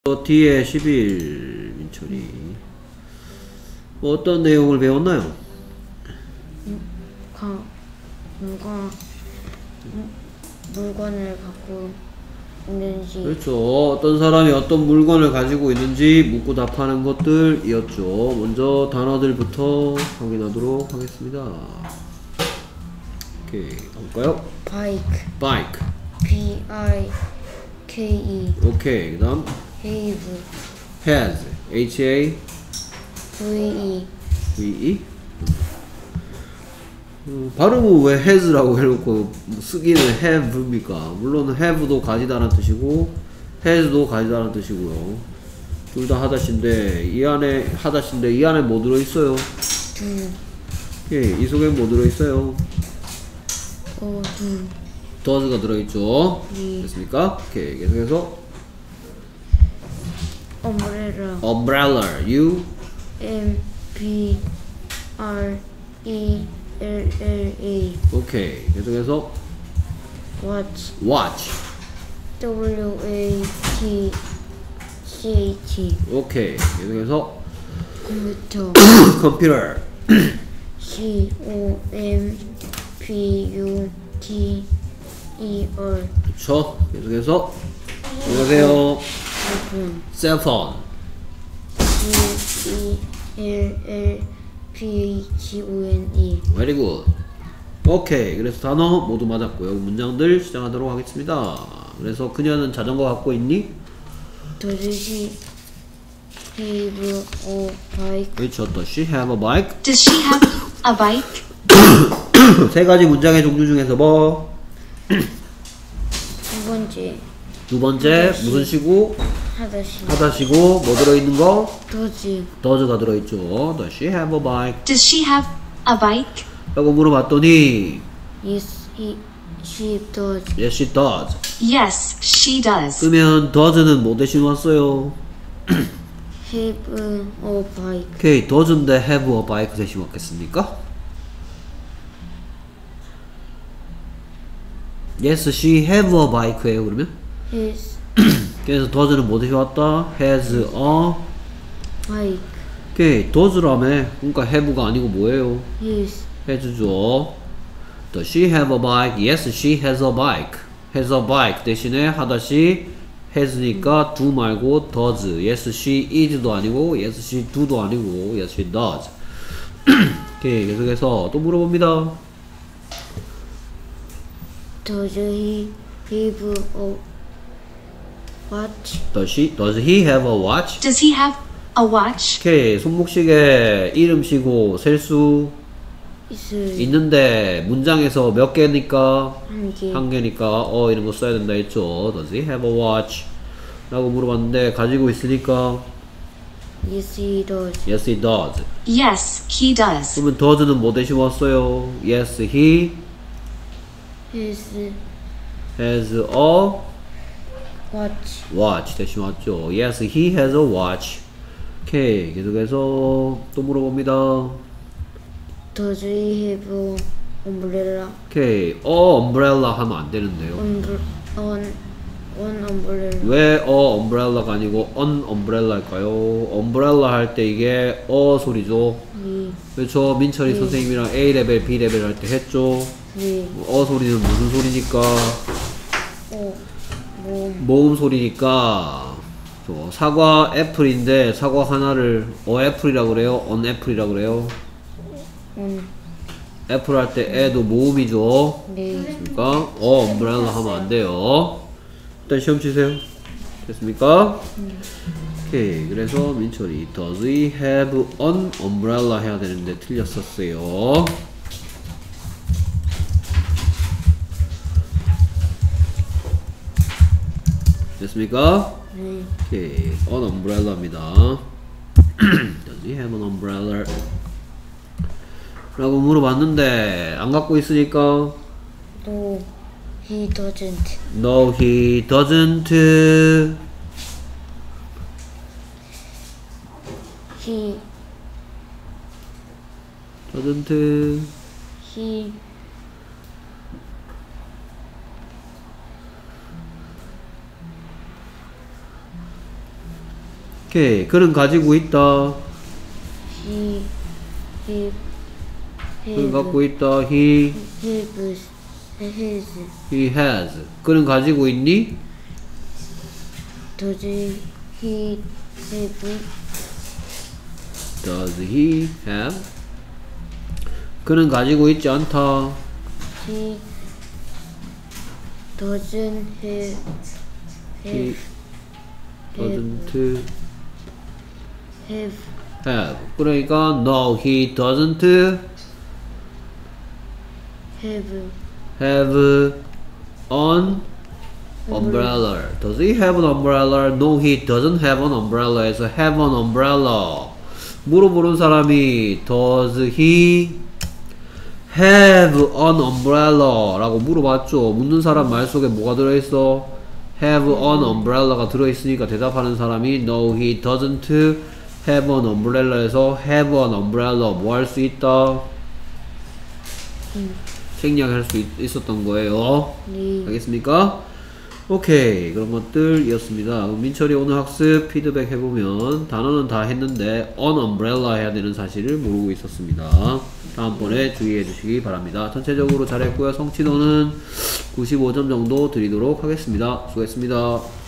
뒤에 11 민철이 어떤 내용을 배웠나요? 물건을 갖고 있는지. 그렇죠. 어떤 사람이 어떤 물건을 가지고 있는지 묻고 답하는 것들이었죠. 먼저 단어들부터 확인하도록 하겠습니다. 오케이, 가볼까요? bike, B-I-K-E. 오케이, 그 다음 have, has, H-A V-E. V-E. 발음은 왜 has라고 해놓고 쓰기는 have입니까? 물론 have도 가지다라는 뜻이고 has도 가지다라는 뜻이고요. 둘 다 하다시인데 이 안에 뭐 들어있어요? 예, 이 속에 뭐 들어있어요? does가 들어있죠? 됐습니까? 오케이, 계속해서 umbrella, U M-B-R-E-L-L-A. 오케이, 계속해서 watch W-A-T-C-H. 오케이, 계속해서 컴퓨터 computer C-O-M-P-U-T-E-R. 그쵸? 계속해서 안녕하세요. cellphone C-E-L-L-P-H-O-N-E. very good. 오케이, 그래서 단어 모두 맞았고요. 문장들 시작하도록 하겠습니다. 그래서 그녀는 자전거 갖고 있니? Does she have a bike? 그렇죠. Does she have a bike? Does she have a bike? 세 가지 문장의 종류 중에서 뭐? 두 번째 두 번째 무슨 시고? 하다시고 뭐 들어있는 거? does가 들어있죠. Does she have a bike? Does she have a bike? 라고 물어봤더니 Yes, she does. Yes, she does. Yes, she does. 그러면 does는 뭐 대신 왔어요? Have a bike. 오케이, does인데 have a bike 대신 왔겠습니까? Yes, she have a bike예요. 그러면? Yes, 그래서 does는 뭐 대신 왔다? has a bike. 오케이, does라며. 그러니까 have가 아니고 뭐예요? Yes, has죠. Does she have a bike? Yes, she has a bike. has a bike 대신에 하다시 has니까 do 말고 does. Yes, she is도 아니고 yes, she do도 아니고 yes, she does. 오케이, 계속해서 또 물어봅니다. does he have a watch? Does he have a watch? Does he have a watch? 오케이, 손목시계 이름시고 셀 수 있는데 문장에서 몇 개니까? 한 개니까 이런 거 써야 된다 했죠. Does he have a watch? 라고 물어봤는데 가지고 있으니까 Yes, he does. Yes, he does. Yes, he does. 그러면 does는 뭐 대신 왔어요? Yes, he His has a watch 대신 왔죠. Yes, he has a watch. 오케이, 계속해서 또 물어봅니다. does he have a umbrella? 오케이, umbrella 하면 안 되는데요. One umbrella. 왜 umbrella가 아니고 an umbrella일까요? umbrella 할 때 이게 소리죠. 그렇죠. 민철이 선생님이랑 A 레벨, B 레벨 할 때 했죠. 소리는 무슨 소리니까? 모음 소리니까. 사과 애플인데 사과 하나를 애플이라고 그래요? on 애플이라고 그래요? 애플 할 때 애도 모음이죠. 그러니까 umbrella 하면 안 돼요. 일단 시험 치세요. 됐습니까? 오케이, 그래서 민철이 Does he have an umbrella 해야 되는데 틀렸었어요. 됐습니까? 오케이, an umbrella입니다. Does he have an umbrella? 라고 물어봤는데 안 갖고 있으니까 No, he doesn't. No, he doesn't. He doesn't. he 오케이. 그는 가지고 있다. he 그는 갖고 있다. He has. 그는 가지고 있니? does he have Does he have? 그는 가지고 있지 않다. he doesn't He have doesn't have have. 그러니까 no, he doesn't have have an umbrella. Does he have an umbrella? No, he doesn't have an umbrella. 에서 have an umbrella. 물어보는 사람이 does he have an umbrella? 라고 물어봤죠. 묻는 사람 말 속에 뭐가 들어있어? have an umbrella가 들어있으니까 대답하는 사람이 no, he doesn't have an umbrella에서 have an umbrella 뭐 할 수 있다? 생략할 수 있었던 거예요. 네. 알겠습니까? 오케이, 그런 것들이었습니다. 민철이 오늘 학습 피드백 해보면 단어는 다 했는데 on umbrella 해야 되는 사실을 모르고 있었습니다. 다음번에 주의해 주시기 바랍니다. 전체적으로 잘했고요. 성취도는 95점 정도 드리도록 하겠습니다. 수고했습니다.